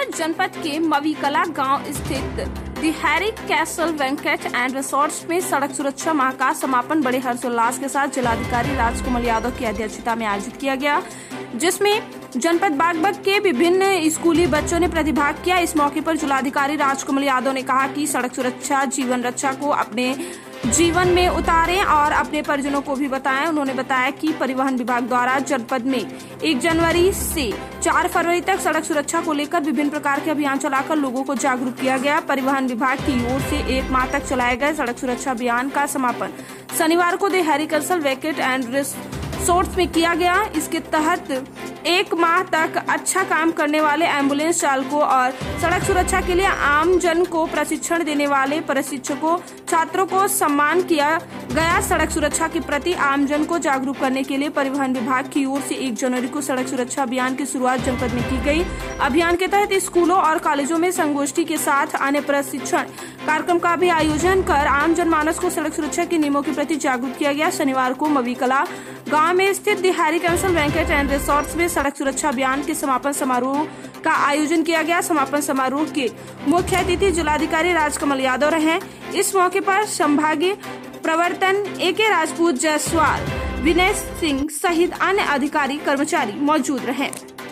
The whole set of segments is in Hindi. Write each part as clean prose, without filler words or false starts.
जनपद के मवीकला गांव स्थित The Harry Castle Banquet and Resorts में सड़क सुरक्षा माह का समापन बड़े हर्षोल्लास के साथ जिलाधिकारी राजकमल यादव की अध्यक्षता में आयोजित किया गया, जिसमें जनपद बागपत के विभिन्न स्कूली बच्चों ने प्रतिभाग किया। इस मौके पर जिलाधिकारी राजकमल यादव ने कहा कि सड़क सुरक्षा जीवन रक्षा को अपने जीवन में उतारें और अपने परिजनों को भी बताएं। उन्होंने बताया कि परिवहन विभाग द्वारा जनपद में 1 जनवरी से 4 फरवरी तक सड़क सुरक्षा को लेकर विभिन्न प्रकार के अभियान चलाकर लोगों को जागरूक किया गया। परिवहन विभाग की ओर से 1 माह तक चलाए गए सड़क सुरक्षा अभियान का समापन शनिवार को The Harry Castle Banquet and Resorts में किया गया। इसके तहत 1 माह तक अच्छा काम करने वाले एम्बुलेंस चालकों और सड़क सुरक्षा के लिए आम जन को प्रशिक्षण देने वाले प्रशिक्षकों छात्रों को सम्मान किया गया। सड़क सुरक्षा के प्रति आम जन को जागरूक करने के लिए परिवहन विभाग की ओर से 1 जनवरी को सड़क सुरक्षा अभियान की शुरुआत जनपद में की गई। अभियान के तहत स्कूलों और कॉलेजों में संगोष्ठी के साथ अन्य प्रशिक्षण कार्यक्रम का भी आयोजन कर आम जनमानस को सड़क सुरक्षा के नियमों के प्रति जागरूक किया गया। शनिवार को मवीकला गांव में स्थित The Harry Castle Banquet and Resorts में सड़क सुरक्षा अभियान के समापन समारोह का आयोजन किया गया। समापन समारोह के मुख्य अतिथि जिलाधिकारी राजकमल यादव रहे। इस मौके पर संभागीय प्रवर्तन AK राजपूत जायसवाल, विनय सिंह सहित अन्य अधिकारी कर्मचारी मौजूद रहे।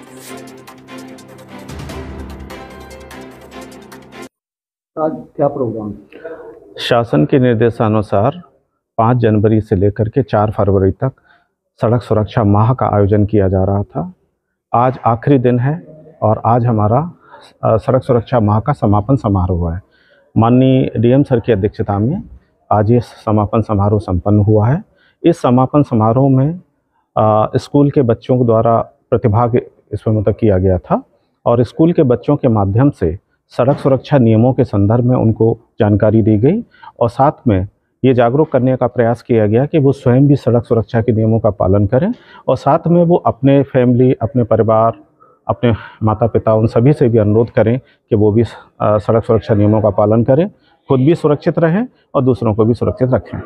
आज क्या प्रोग्राम? शासन के निर्देशानुसार 5 जनवरी से लेकर के 4 फरवरी तक सड़क सुरक्षा माह का आयोजन किया जा रहा था। आज आखिरी दिन है और आज हमारा सड़क सुरक्षा माह का समापन समारोह है। माननीय DM सर की अध्यक्षता में आज ये समापन समारोह संपन्न हुआ है। इस समापन समारोह में स्कूल के बच्चों द्वारा प्रतिभाग इसमें मतलब किया गया था और स्कूल के बच्चों के माध्यम से सड़क सुरक्षा नियमों के संदर्भ में उनको जानकारी दी गई और साथ में ये जागरूक करने का प्रयास किया गया कि वो स्वयं भी सड़क सुरक्षा के नियमों का पालन करें और साथ में वो अपने फैमिली, अपने परिवार, अपने माता पिता उन सभी से भी अनुरोध करें कि वो भी सड़क सुरक्षा नियमों का पालन करें, खुद भी सुरक्षित रहें और दूसरों को भी सुरक्षित रखें।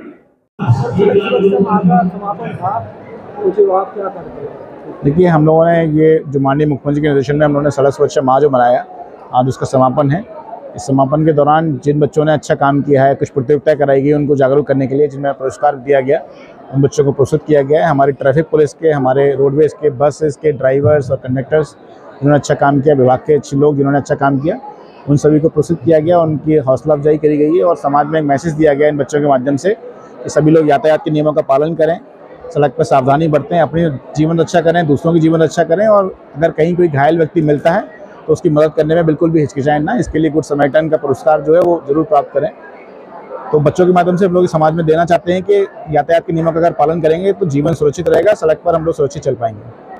देखिए, हम लोगों ने ये जो माननीय मुख्यमंत्री के निर्देशन में हम लोगों ने सड़क सुरक्षा माह जो मनाया, आज उसका समापन है। इस समापन के दौरान जिन बच्चों ने अच्छा काम किया है, कुछ प्रतियोगिता कराई गई उनको जागरूक करने के लिए, जिनमें पुरस्कार दिया गया, उन बच्चों को पुरस्कृत किया गया है। हमारी ट्रैफिक पुलिस के, हमारे रोडवेज़ के, बसेस के ड्राइवर्स और कंडक्टर्स जिन्होंने अच्छा काम किया, विभाग के अच्छे लोग जिन्होंने अच्छा काम किया, उन सभी को पुरस्कृत किया गया, उनकी हौसला अफजाई करी गई है और समाज में एक मैसेज दिया गया इन बच्चों के माध्यम से कि सभी लोग यातायात के नियमों का पालन करें, सड़क पर सावधानी बरतें, अपनी जीवन रक्षा करें, दूसरों की जीवन रक्षा करें और अगर कहीं कोई घायल व्यक्ति मिलता है तो उसकी मदद करने में बिल्कुल भी हिचकिचाएं ना। इसके लिए गुड समैरिटन का पुरस्कार जो है वो जरूर प्राप्त करें। तो बच्चों के माध्यम से हम लोग समाज में देना चाहते हैं कि यातायात के नियमों का अगर पालन करेंगे तो जीवन सुरक्षित रहेगा, सड़क पर हम लोग सुरक्षित चल पाएंगे।